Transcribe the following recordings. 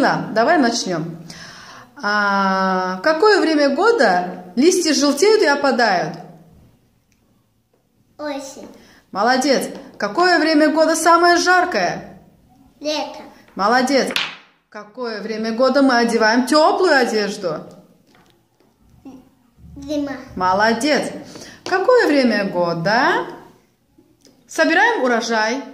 Лейла, давай начнем. В какое время года листья желтеют и опадают? Осень. Молодец. Какое время года самое жаркое? Лето. Молодец. В какое время года мы одеваем теплую одежду? Зима. Молодец. В какое время года собираем урожай?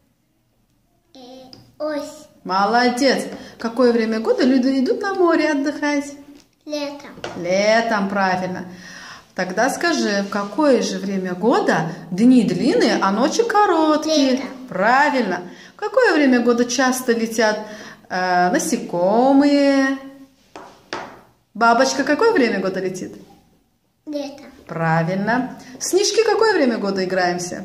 Осень. Молодец. В какое время года люди идут на море отдыхать? Летом. Летом, правильно. Тогда скажи, в какое же время года дни длинные, а ночи короткие? Летом. Правильно. В какое время года часто летят насекомые? Бабочка какое время года летит? Летом. Правильно. Снежки какое время года играемся?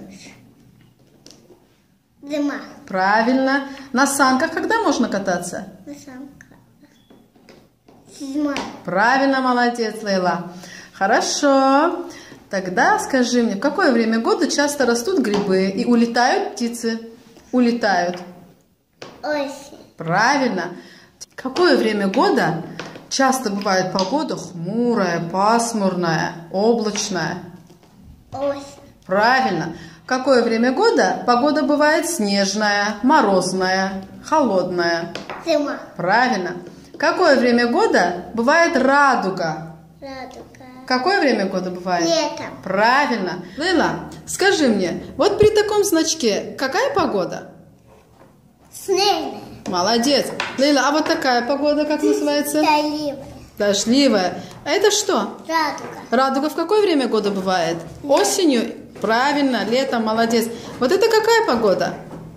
Зима. Правильно. На санках когда можно кататься? На санках. Зима. Правильно, молодец, Лейла. Хорошо. Тогда скажи мне, в какое время года часто растут грибы и улетают птицы? Улетают. Осень. Правильно. В какое время года часто бывает погода хмурая, пасмурная, облачная? Осень. Правильно. В какое время года погода бывает снежная, морозная, холодная? Зима. Правильно. В какое время года бывает радуга? Радуга. Какое время года бывает? Летом. Правильно. Лейла, скажи мне, вот при таком значке какая погода? Снежная. Молодец. Лейла, а вот такая погода как называется? Дождливая. Дождливая. А это что? Радуга. Радуга в какое время года бывает? Осенью? Правильно, летом, молодец. Вот это какая погода?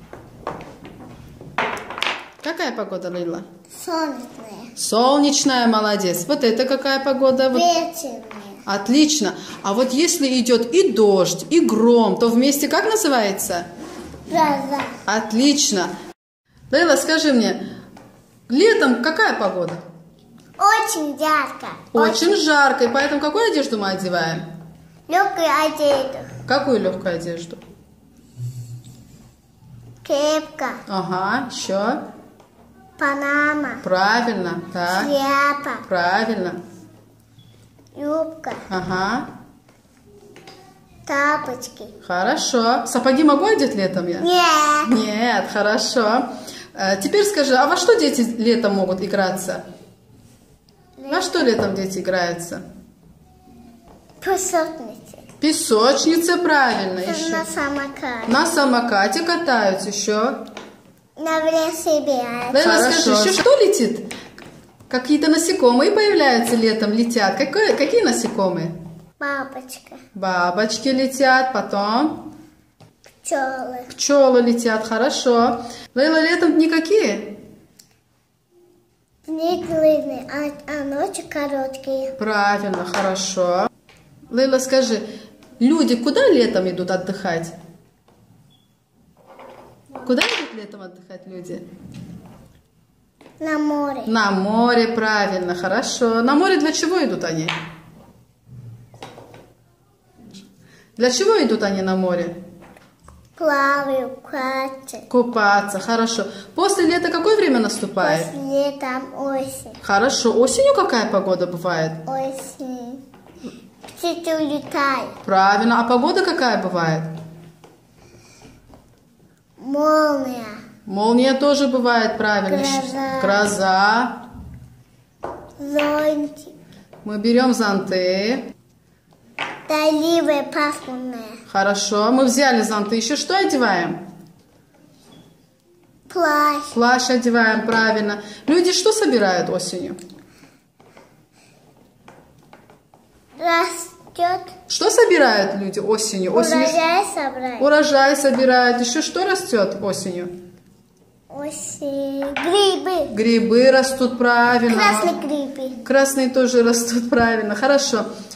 Какая погода, Лейла? Солнечная. Солнечная, молодец. Вот это какая погода? Ветреная. Отлично. А вот если идет и дождь, и гром, то вместе как называется? Гроза. Отлично. Лейла, скажи мне, летом какая погода? Очень ярко. Очень жарко, и поэтому какую одежду мы одеваем? Легкую одежду. Какую легкую одежду? Кепка. Ага, еще. Панама. Правильно, так. Шляпа. Правильно. Юбка. Ага, Тапочки. хорошо. Сапоги могу одеть летом я? Нет. Нет, хорошо. Теперь скажи, а во что дети летом могут играться? Во что летом дети играются? Песочницы. Песочница, правильно. Еще. На самокате. На самокате катаются еще. На велосипеде. Лейла, скажи, еще что летит? Какие-то насекомые появляются летом, летят. Какие насекомые? Бабочка. Бабочки летят, потом Пчелы. пчелы летят, хорошо. Лейла, летом никакие? Дни длинные, а ночи короткие. Правильно, хорошо. Лейла, скажи, люди куда летом идут отдыхать? Куда идут летом отдыхать люди? На море. На море, правильно, хорошо. На море для чего идут они? Для чего идут они на море? Плаваю, катаю. Купаться, хорошо. После лета какое время наступает? После лета осень. Хорошо. Осенью какая погода бывает? Осень. Птицы улетают. Правильно. А погода какая бывает? Молния. Молния тоже бывает, правильно. Гроза. Гроза. Зонтик. Мы берем зонты. Дождливая, пасмурная. Хорошо. Мы взяли зонты. Еще что одеваем? Плащ. Плащ одеваем, правильно. Люди что собирают осенью? Растет. Что собирают люди осенью? Урожай собрать. Урожай собирают. Еще что растет осенью? Осень. Грибы. Грибы растут, правильно. Красные грибы. Красные тоже растут, правильно. Хорошо.